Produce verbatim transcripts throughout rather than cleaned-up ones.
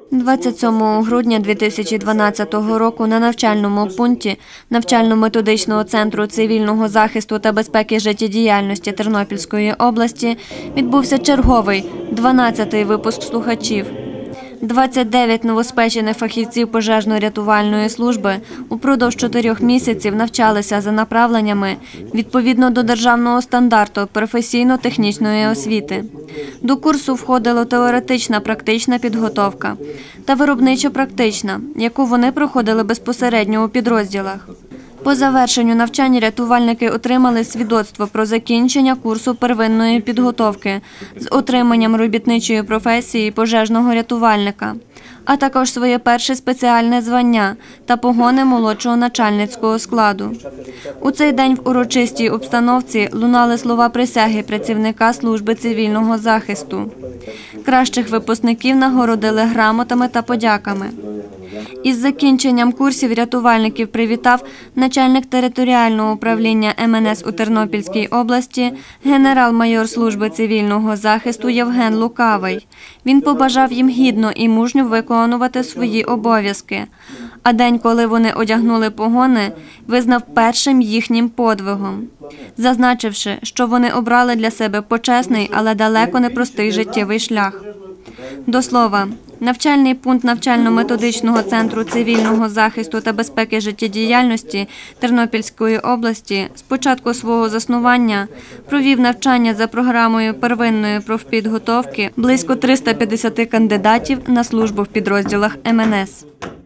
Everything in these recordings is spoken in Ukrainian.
двадцять сьомого грудня дві тисячі дванадцятого року на навчальному пункті навчально-методичного центру цивільного захисту та безпеки життєдіяльності Тернопільської області відбувся черговий, дванадцятий випуск слухачів. двадцять дев'ять новоспечених фахівців пожежно-рятувальної служби упродовж чотирьох місяців навчалися за направленнями відповідно до державного стандарту професійно-технічної освіти. До курсу входила теоретична практична підготовка та виробничо-практична, яку вони проходили безпосередньо у підрозділах. По завершенню навчання рятувальники отримали свідоцтво про закінчення курсу первинної підготовки з отриманням робітничої професії пожежного рятувальника, а також своє перше спеціальне звання та погони молодшого начальницького складу. У цей день в урочистій обстановці лунали слова присяги працівника служби цивільного захисту. Кращих випускників нагородили грамотами та подяками. Із закінченням курсів рятувальників привітав начальник територіального управління Ем Ен Ес у Тернопільській області, генерал-майор служби цивільного захисту Євген Лукавий. Він побажав їм гідно і мужньо виконувати свої обов'язки. А день, коли вони одягнули погони, визнав першим їхнім подвигом, зазначивши, що вони обрали для себе почесний, але далеко не простий життєвий шлях. До слова, навчальний пункт навчально-методичного центру цивільного захисту та безпеки життєдіяльності Тернопільської області з початку свого заснування провів навчання за програмою первинної профпідготовки близько триста п'ятдесят кандидатів на службу в підрозділах Ем Ен Ес.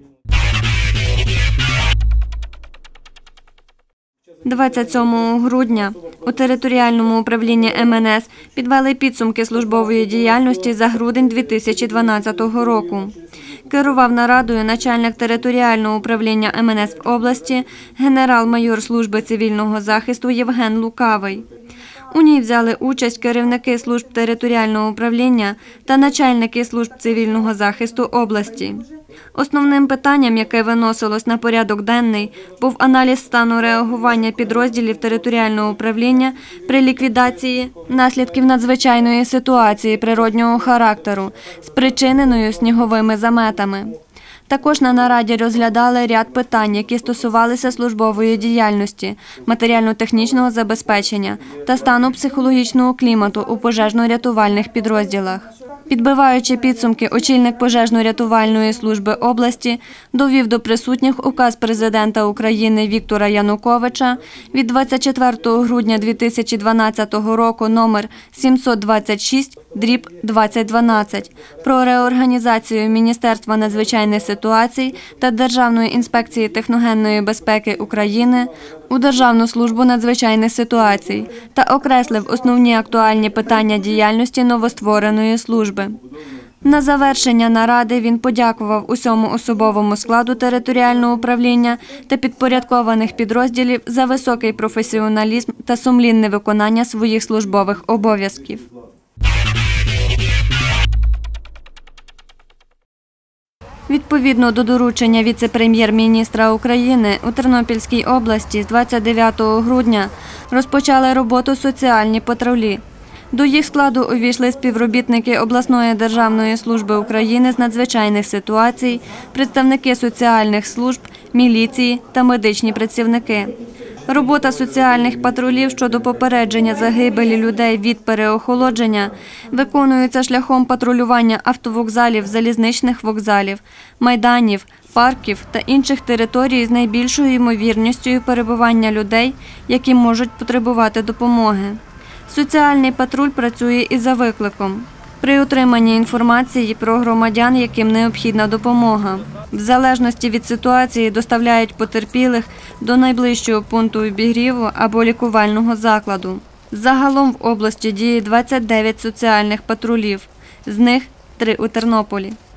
двадцять сьомого грудня у територіальному управлінні Ем Ен Ес підвели підсумки службової діяльності за грудень дві тисячі дванадцятого року. Керував нарадою начальник територіального управління Ем Ен Ес в області, генерал-майор служби цивільного захисту Євген Лукавий. У ній взяли участь керівники служб територіального управління та начальники служб цивільного захисту області. Основним питанням, яке виносилось на порядок денний, був аналіз стану реагування підрозділів територіального управління при ліквідації наслідків надзвичайної ситуації природнього характеру, спричиненою сніговими заметами. Також на нараді розглядали ряд питань, які стосувалися службової діяльності, матеріально-технічного забезпечення та стану психологічного клімату у пожежно-рятувальних підрозділах. Підбиваючи підсумки, очільник пожежно-рятувальної служби області довів до присутніх указ президента України Віктора Януковича від двадцять четвертого грудня дві тисячі дванадцятого року номер сімсот двадцять шість дріб двадцять дванадцять про реорганізацію Міністерства надзвичайних ситуацій та Державної інспекції техногенної безпеки України у Державну службу надзвичайних ситуацій та окреслив основні актуальні питання діяльності новоствореної служби. На завершення наради він подякував усьому особовому складу територіального управління та підпорядкованих підрозділів за високий професіоналізм та сумлінне виконання своїх службових обов'язків. Відповідно до доручення віце-прем'єр-міністра України у Тернопільській області з двадцять дев'ятого грудня розпочали роботу соціальні патрулі. До їх складу увійшли співробітники обласної державної служби України з надзвичайних ситуацій, представники соціальних служб, міліції та медичні працівники. Робота соціальних патрулів щодо попередження загибелі людей від переохолодження виконується шляхом патрулювання автовокзалів, залізничних вокзалів, майданів, парків та інших територій з найбільшою ймовірністю перебування людей, які можуть потребувати допомоги. Соціальний патруль працює і за викликом при отриманні інформації про громадян, яким необхідна допомога. В залежності від ситуації доставляють потерпілих до найближчого пункту обігріву або лікувального закладу. Загалом в області діє двадцять дев'ять соціальних патрулів, з них три у Тернополі.